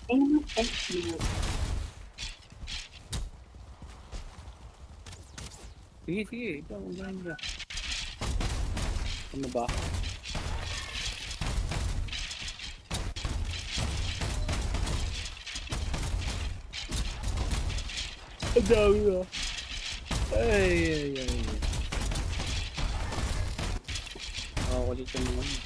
Sige, sige. Ito, unahin ka. Ano ba? Ang dami na. Ay. Kulit yung mga ano.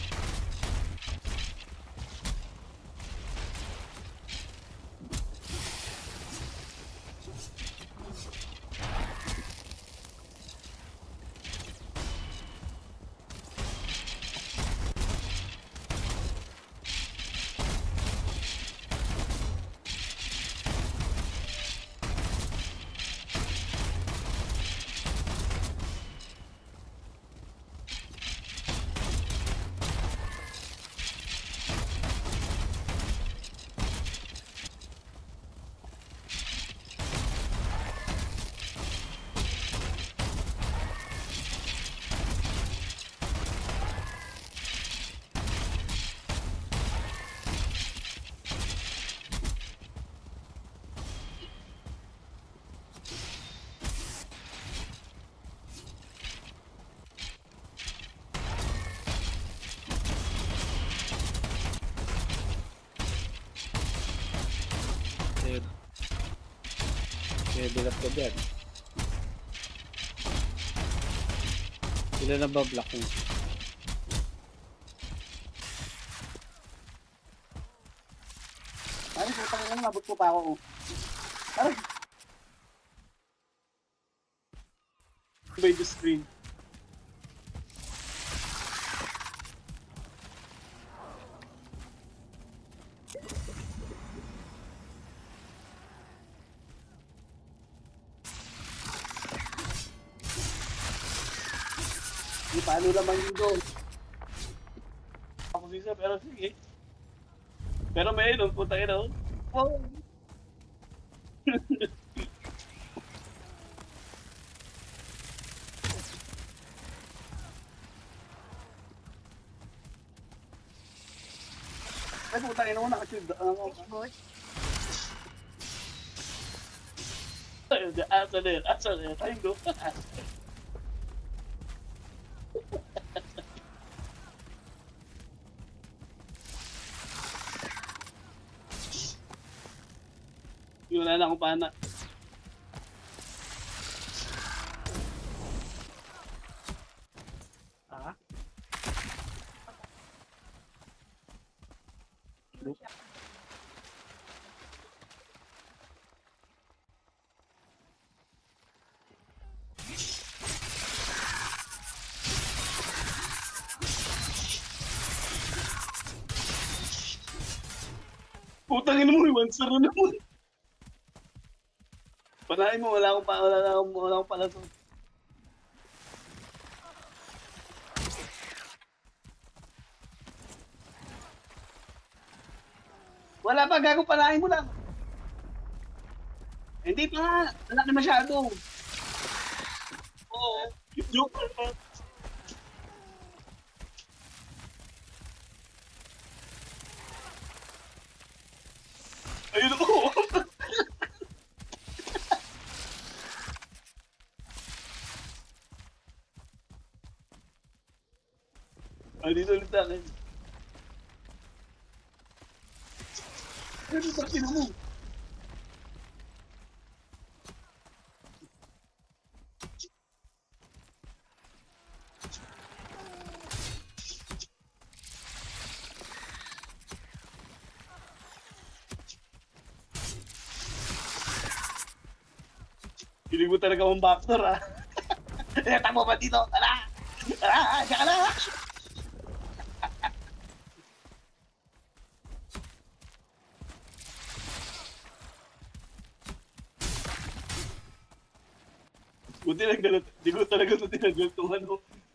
Level up ka dyan. Sila na ba block mo? Ay, putang ina, mabot ko pa ako. Ay! By the screen. Di paano naman yun doon? Ako sisa, pero sige. Pero may ilong, puta ina. Oh. Ay, puta ina mo, nakashield. Asa na yun, ayun go. Wala na akong pana. Ah? Putang ina mo, iwansar na naman. Panahin mo, wala akong pala to. Wala pa, gago, panahin mo lang. Hindi pa nga, wala na masyado. Oo, joke lang. Ayun ako. Ay, dito ulit sa akin. Ano ba sino mo? Piling mo talaga mong backdoor, ah. Tamo ba dito? Tara! Tara! Diyan ka na! Buti lang ganun. Di ko talaga ito tinagal itong ano.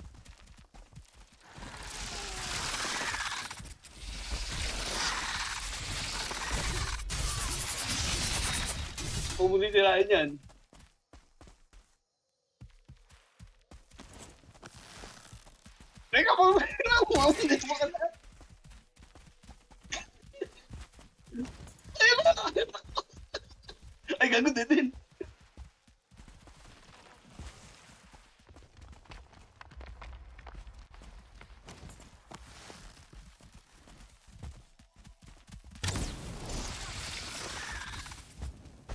Kung muli tirahin yan. Teka mo, hindi mo ka na.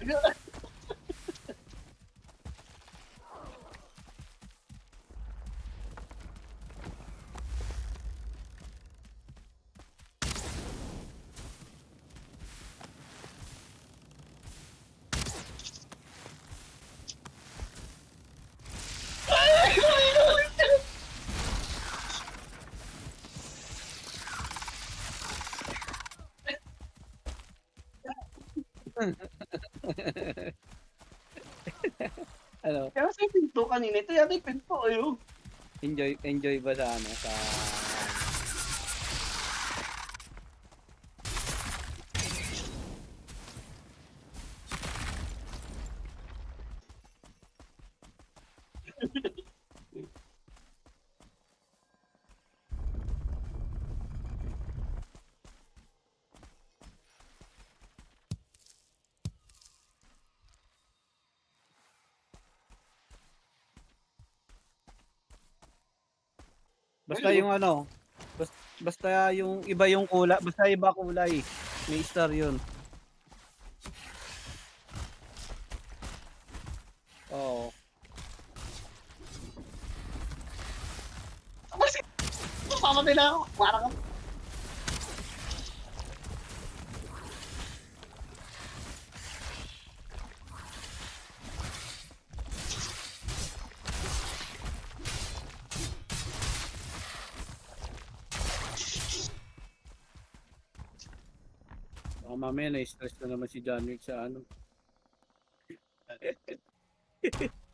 Ano, Kaya sa pinto kanina, ito yata yung pinto, ayun. enjoy ba sa ano, sa... Basta yung ano, basta yung iba yung kulay, basta iba kulay. May star yun. Oo. Kasi, pamatay na ako. Parang Baka mamaya na-stress na naman si John Wick sa ano.